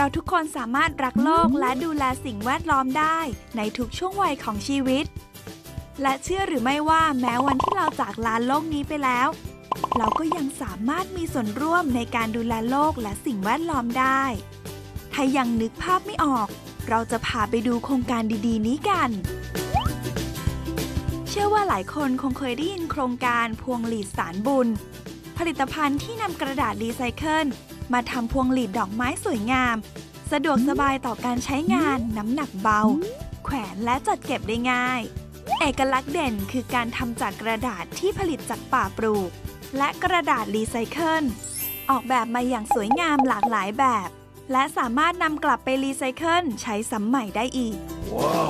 เราทุกคนสามารถรักโลกและดูแลสิ่งแวดล้อมได้ในทุกช่วงวัยของชีวิตและเชื่อหรือไม่ว่าแม้วันที่เราจากลาโลกนี้ไปแล้วเราก็ยังสามารถมีส่วนร่วมในการดูแลโลกและสิ่งแวดล้อมได้ถ้ายังนึกภาพไม่ออกเราจะพาไปดูโครงการดีๆนี้กันเชื่อว่าหลายคนคงเคยได้ยินโครงการพวงหลีดสารบุญผลิตภัณฑ์ที่นำกระดาษรีไซเคิลมาทำพวงหลีดดอกไม้สวยงามสะดวกสบายต่อการใช้งานน้ำหนักเบาแขวนและจัดเก็บได้ง่ายเอกลักษณ์เด่นคือการทำจากกระดาษที่ผลิตจากป่าปลูกและกระดาษรีไซเคิลออกแบบมาอย่างสวยงามหลากหลายแบบและสามารถนำกลับไปรีไซเคิลใช้ซ้ำใหม่ได้อีก wow.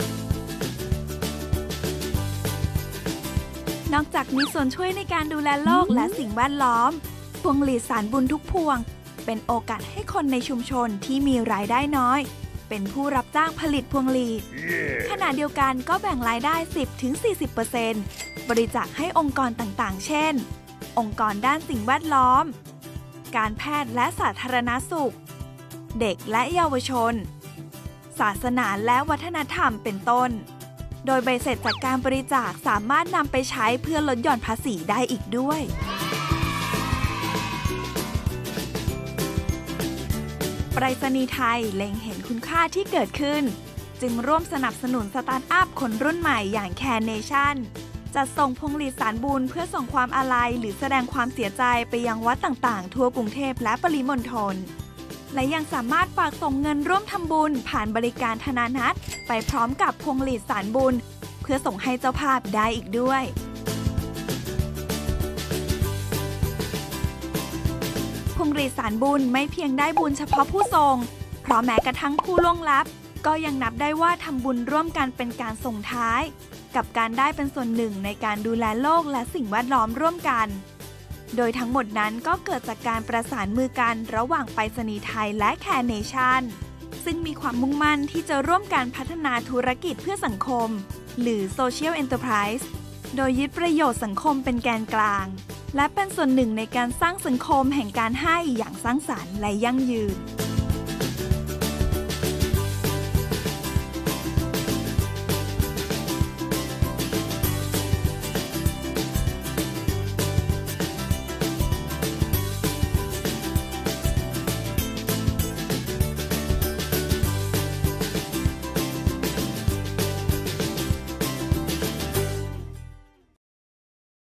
นอกจากมีส่วนช่วยในการดูแลโลกและสิ่งแวดล้อมพวงหลีดสารบุญทุกพวงเป็นโอกาสให้คนในชุมชนที่มีรายได้น้อยเป็นผู้รับจ้างผลิตพวงหลีด ขณะเดียวกันก็แบ่งรายได้ 10-40% บริจาคให้องค์กรต่างๆเช่นองค์กรด้านสิ่งแวดล้อมการแพทย์และสาธารณสุขเด็กและเยาวชนศาสนาและวัฒนธรรมเป็นต้นโดยใบเสร็จจากการบริจาคสามารถนำไปใช้เพื่อลดหย่อนภาษีได้อีกด้วยไปรษณีย์ไทยเล็งเห็นคุณค่าที่เกิดขึ้นจึงร่วมสนับสนุนสตาร์ทอัพคนรุ่นใหม่อย่างแคร์เนชั่นจัดส่งพวงหลีดสารบุญเพื่อส่งความอาลัยหรือแสดงความเสียใจไปยังวัดต่างๆทั่วกรุงเทพและปริมณฑลและยังสามารถฝากส่งเงินร่วมทำบุญผ่านบริการธนานัตไปพร้อมกับพวงหลีดสารบุญเพื่อส่งให้เจ้าภาพได้อีกด้วยพวงหลีดสารบุญไม่เพียงได้บุญเฉพาะผู้ส่งเพราะแม้กระทั่งผู้ล่วงลับก็ยังนับได้ว่าทำบุญร่วมกันเป็นการส่งท้ายกับการได้เป็นส่วนหนึ่งในการดูแลโลกและสิ่งแวดล้อมร่วมกันโดยทั้งหมดนั้นก็เกิดจากการประสานมือกันระหว่างไปรษณีย์ไทยและแคร์เนชั่นซึ่งมีความมุ่งมั่นที่จะร่วมกันพัฒนาธุรกิจเพื่อสังคมหรือ Social Enterprise โดยยึดประโยชน์สังคมเป็นแกนกลางและเป็นส่วนหนึ่งในการสร้างสังคมแห่งการให้อย่างสร้างสรรค์และยั่งยืน